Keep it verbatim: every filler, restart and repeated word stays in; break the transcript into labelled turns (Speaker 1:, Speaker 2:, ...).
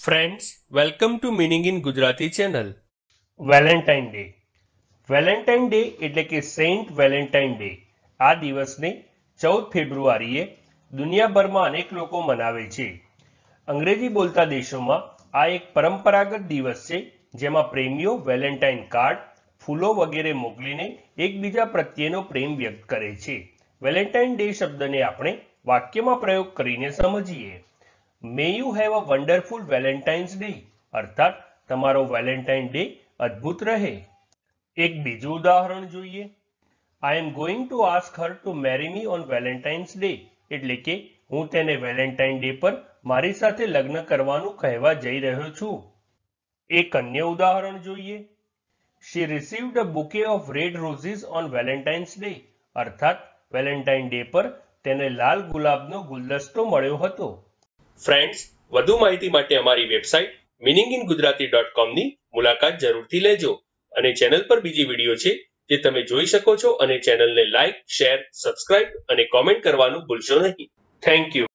Speaker 1: Friends, welcome to Meaning in Gujarati channel.
Speaker 2: Valentine Day Valentine Day એટલે કે Saint Valentine day આ દિવસને ચૌદ ફેબ્રુઆરીએ દુનિયાભરમાં અનેક લોકો મનાવે છે. અંગ્રેજી બોલતા દેશોમાં આ એક પરંપરાગત દિવસ છે જેમાં પ્રેમીઓ વેલેન્ટાઇન કાર્ડ, ફૂલો વગેરે મોકલીને એકબીજા પ્રત્યેનો પ્રેમ વ્યક્ત કરે છે. વેલેન્ટાઇન ડે શબ્દને આપણે વાક્યમાં પ્રયોગ કરીને સમજીએ. May you have a wonderful Valentine's Day, અર્થાત તમારો વેલેન્ટાઇન ડે અદ્ભુત રહે. એક બીજું ઉદાહરણ જોઈએ. I am going to ask her to marry me on Valentine's Day, એટલે કે હું તેને વેલેન્ટાઇન ડે પર મારી સાથે લગ્ન કરવાનું કહેવા જઈ રહ્યો છું. એક અન્ય ઉદાહરણ જોઈએ. She received a bouquet of red roses on Valentine's Day, અર્થાત વેલેન્ટાઇન ડે પર તેને લાલ ગુલાબનો ગુલદસ્તો મળ્યો હતો.
Speaker 1: ફ્રેન્ડ્સ, વધુ માહિતી માટે અમારી website meaning in Gujarati dot com ની મુલાકાત જરૂરથી લેજો અને ચેનલ પર બીજી વિડીયો છે જે તમે જોઈ શકો છો અને ચેનલને લાઇક, શેર, સબસ્ક્રાઇબ અને કોમેન્ટ કરવાનું ભૂલશો નહીં. Thank you.